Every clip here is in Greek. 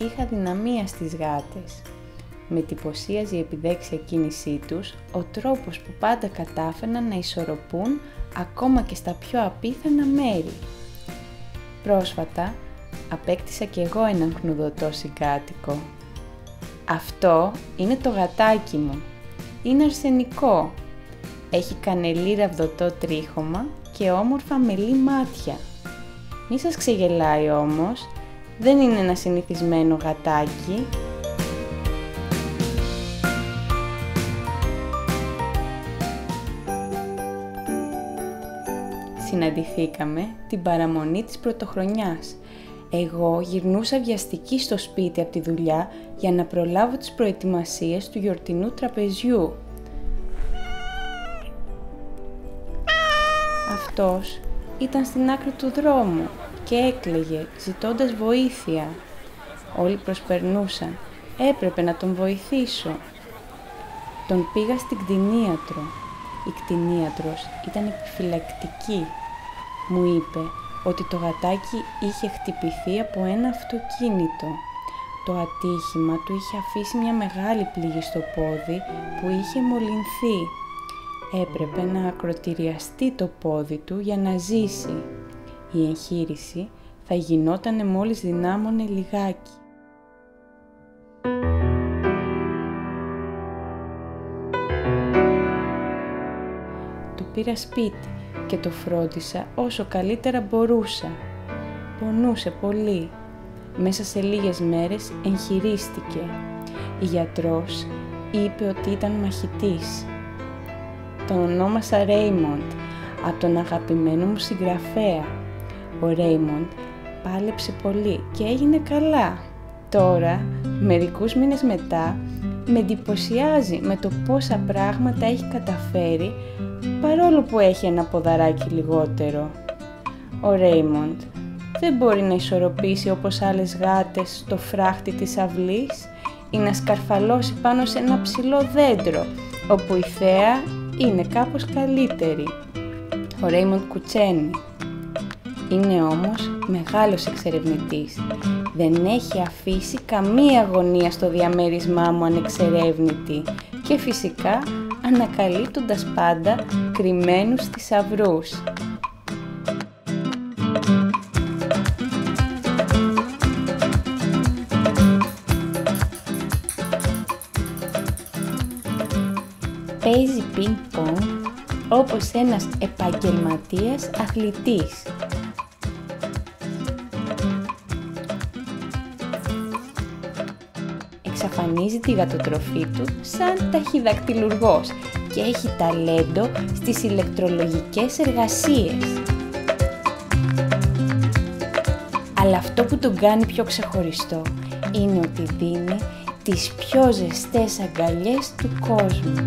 είχα δυναμία στις γάτες. Με εντυπωσίαζε η επιδέξια κίνησή τους, ο τρόπος που πάντα κατάφερναν να ισορροπούν ακόμα και στα πιο απίθανα μέρη. Πρόσφατα απέκτησα κι εγώ έναν κνουδωτό συγκάτοικο. Αυτό είναι το γατάκι μου. Είναι αρσενικό. Έχει κανελί ραβδωτό τρίχωμα και όμορφα μελή μάτια. Μη σας ξεγελάει όμως, δεν είναι ένα συνηθισμένο γατάκι. Συναντηθήκαμε την παραμονή της πρωτοχρονιάς. Εγώ γυρνούσα βιαστική στο σπίτι από τη δουλειά για να προλάβω τις προετοιμασίες του γιορτινού τραπεζιού. Αυτός ήταν στην άκρη του δρόμου και έκλαιγε ζητώντας βοήθεια. Όλοι προσπερνούσαν. Έπρεπε να τον βοηθήσω. Τον πήγα στην κτηνίατρο. Η κτηνίατρος ήταν επιφυλακτική. Μου είπε ότι το γατάκι είχε χτυπηθεί από ένα αυτοκίνητο. Το ατύχημα του είχε αφήσει μια μεγάλη πληγή στο πόδι που είχε μολυνθεί. Έπρεπε να ακροτηριαστεί το πόδι του για να ζήσει. Η εγχείρηση θα γινότανε μόλις δυνάμωνε λιγάκι. Το πήρα σπίτι και το φρόντισα όσο καλύτερα μπορούσα. Πονούσε πολύ. Μέσα σε λίγες μέρες εγχειρίστηκε. Η γιατρός είπε ότι ήταν μαχητής. Τον ονόμασα Ρέιμοντ, από τον αγαπημένο μου συγγραφέα. Ο Ρέιμοντ πάλεψε πολύ και έγινε καλά. Τώρα, μερικούς μήνες μετά, με εντυπωσιάζει με το πόσα πράγματα έχει καταφέρει, παρόλο που έχει ένα ποδαράκι λιγότερο. Ο Ρέιμοντ δεν μπορεί να ισορροπήσει όπως άλλες γάτες το φράχτη της αυλής ή να σκαρφαλώσει πάνω σε ένα ψηλό δέντρο, όπου η θέα είναι κάπως καλύτερη. Ο Ρέιμοντ κουτσένει. Είναι όμως μεγάλος εξερευνητής. Δεν έχει αφήσει καμία αγωνία στο διαμέρισμά μου ανεξερεύνητη και φυσικά ανακαλύπτοντας πάντα κρυμμένους θησαυρούς. Παίζει πινκ-πονγκ όπως ένας επαγγελματίας αθλητής. Εξαφανίζει τη γατοτροφή του σαν ταχυδακτυλουργός και έχει ταλέντο στις ηλεκτρολογικές εργασίες. Αλλά αυτό που τον κάνει πιο ξεχωριστό είναι ότι δίνει τις πιο ζεστές αγκαλιές του κόσμου.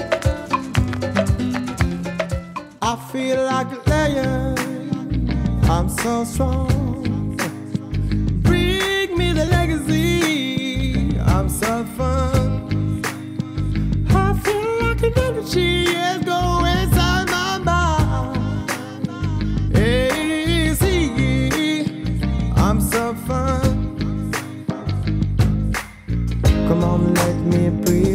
I feel like a lion, I'm so strong. Bring me the legacy, I'm so fun. I feel like an energy is going inside my mind. Hey, see, I'm so fun. Come on, let me breathe.